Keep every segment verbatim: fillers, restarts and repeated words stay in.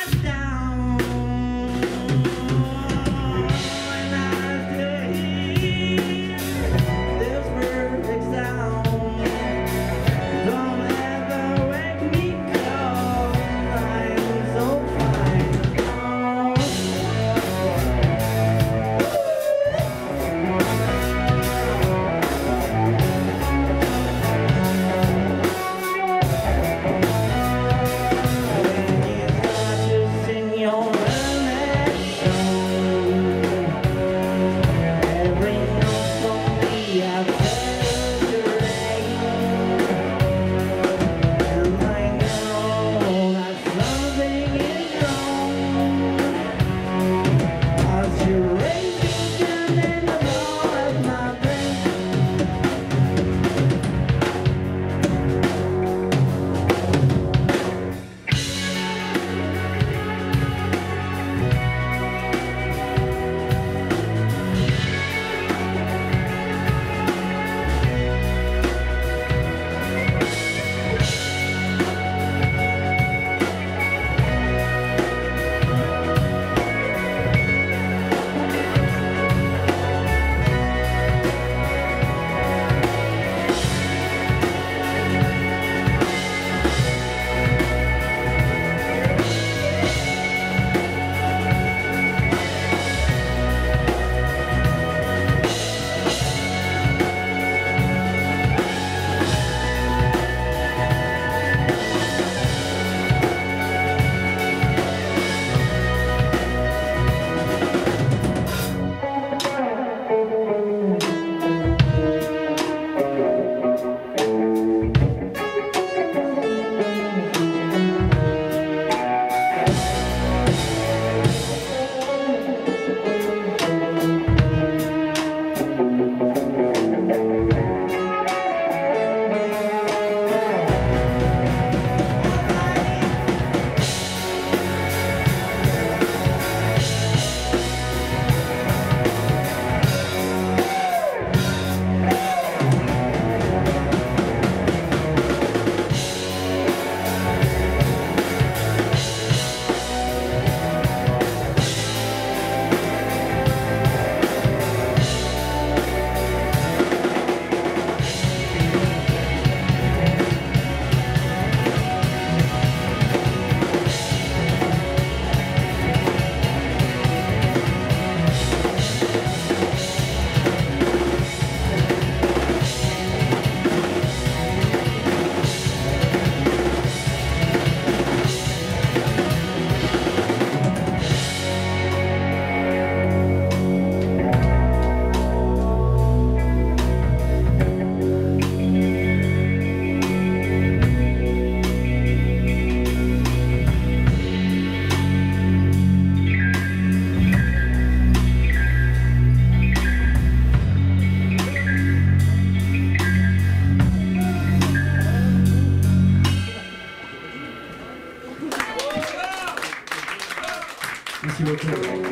Merci beaucoup.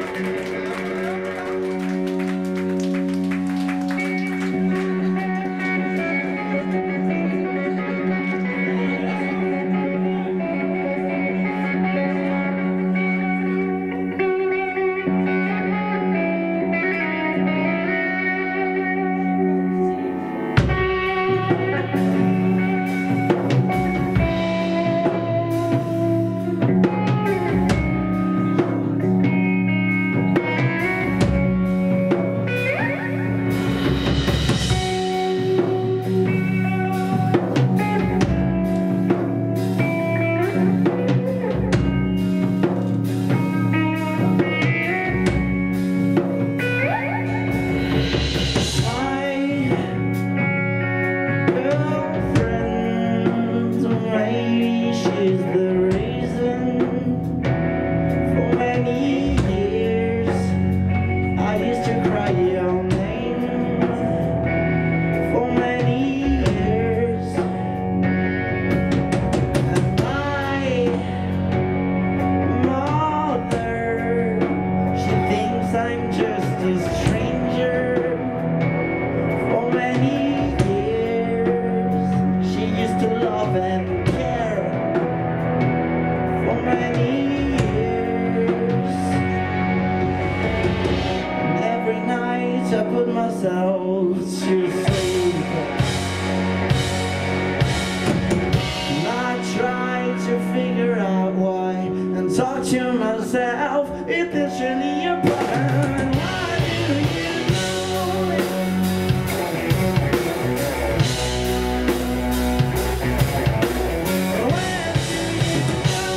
I'm just a stranger. For many years she used to love and care. For many myself to sleep. And I try to figure out why and talk to myself if there's really a problem. Why do you know it? Where do you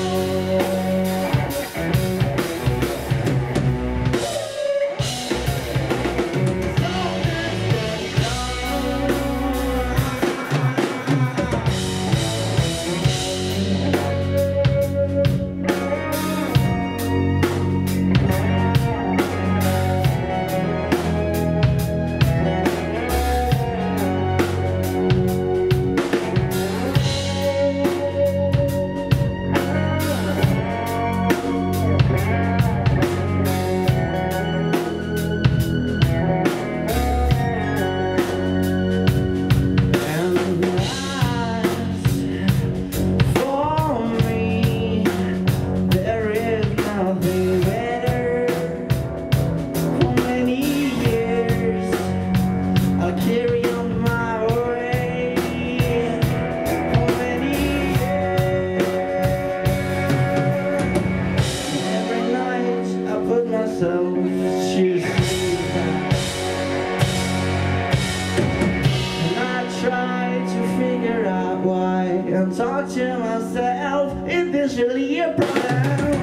and talk to myself if there's really a problem.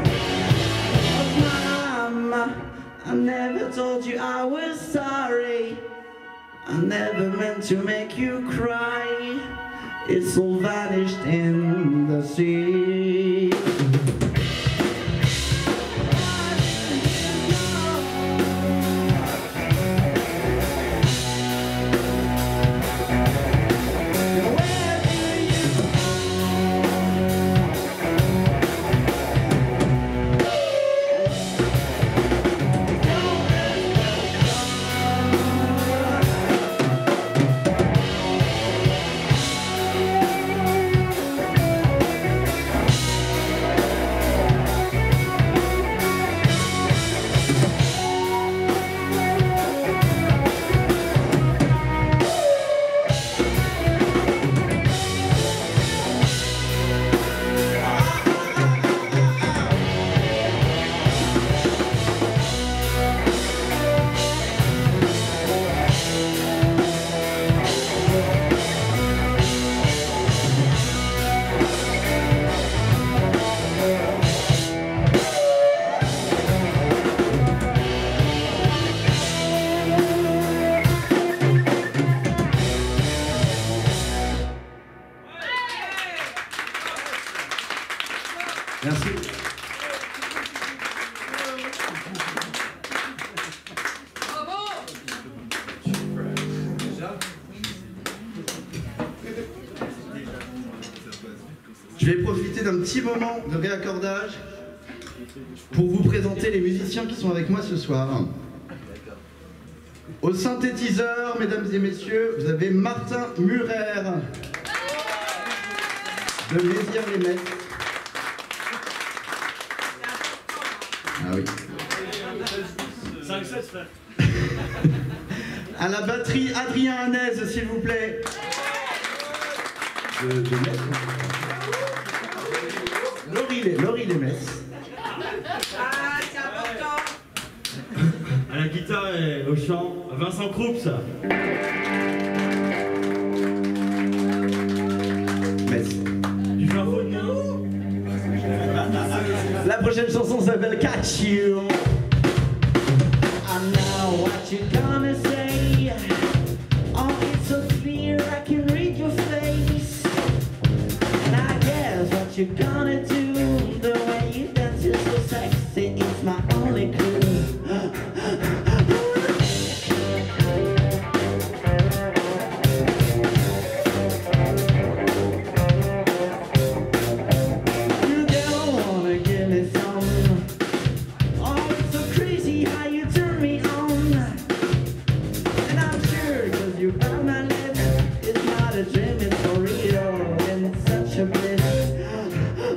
Oh, Mama, I never told you I was sorry. I never meant to make you cry. It's all vanished in the sea. Merci. Je vais profiter d'un petit moment de réaccordage pour vous présenter les musiciens qui sont avec moi ce soir. Au synthétiseur, mesdames et messieurs, vous avez Martin Murer de Mézières-les-Metz. Ah oui. cinq sept, frère. À la batterie, Adrien Hanez, s'il vous plaît. De, de Metz. Laurie, Laurie les Metz. Ah, c'est important. À la guitare et au chant, Vincent Kroups. Metz. Du fin faux de nous. La prochaine chanson s'appelle Catch You. I know what you're gonna say. Oh, it's so clear I can read your face. And I guess what you're gonna do, the way you dance is so sexy, it's my only clue. A dream is for real, and it's such a bliss.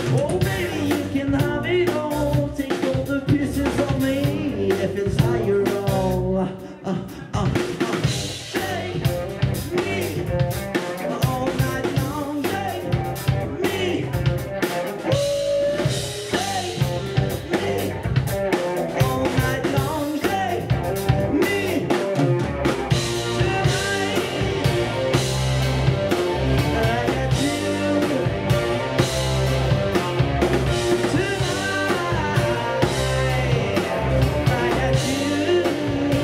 Oh baby, you can have it all. Take all the pieces of me if it's how you roll. Uh, uh, uh. Take me all night long. Take me. Take me all night long. Take me tonight. I got you tonight. I got you tonight.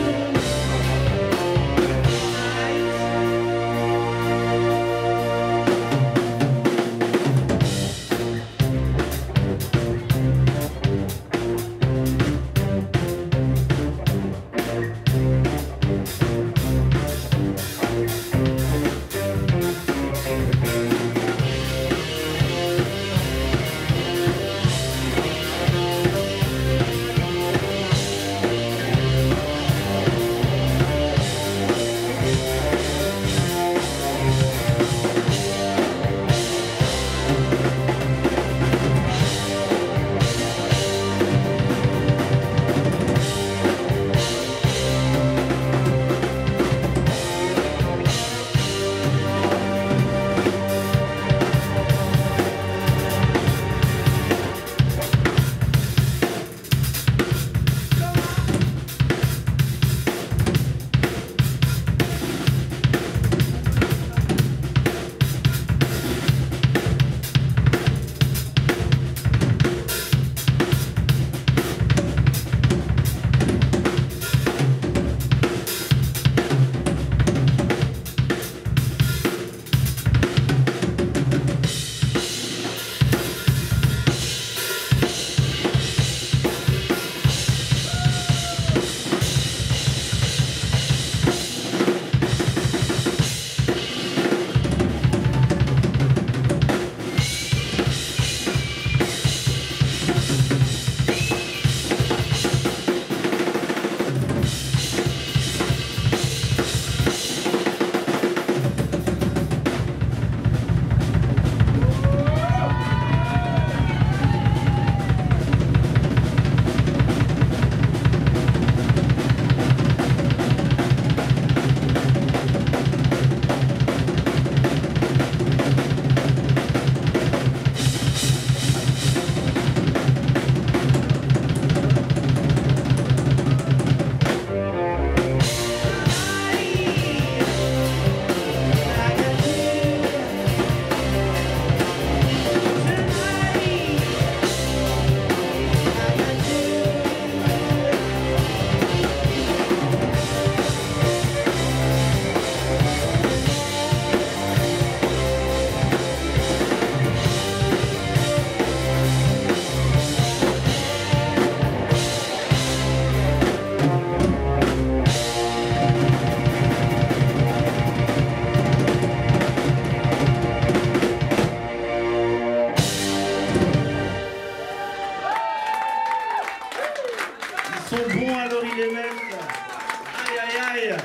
Ils sont bons alors ils les mettent. Aïe aïe aïe.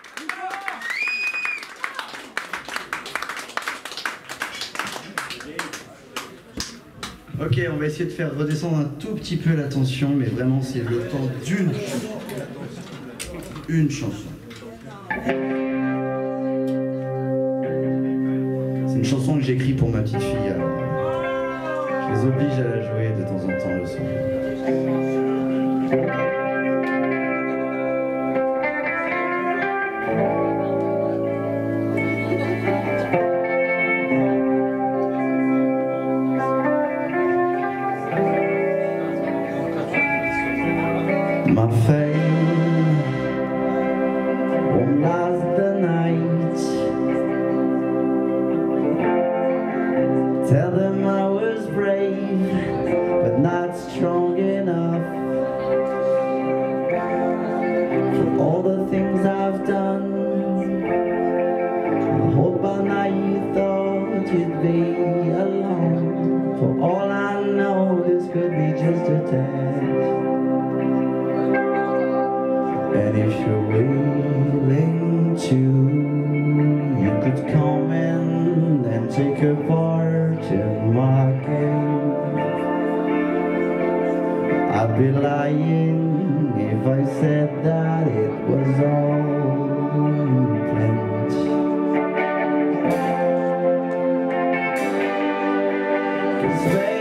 Ok, on va essayer de faire redescendre un tout petit peu la tension, mais vraiment c'est le temps d'une une chanson. C'est une chanson que j'écris pour ma petite fille, alors je les oblige à la jouer de temps en temps le soir. My fame won't last the night. Tell them I was brave, but not strong enough for all the things I've done. I hope by now you thought you'd be alone. For all I know, this could be just a test. And if you're willing to, you could come in and take a part in my game. be lying if I said that it was all planned. 'Cause baby,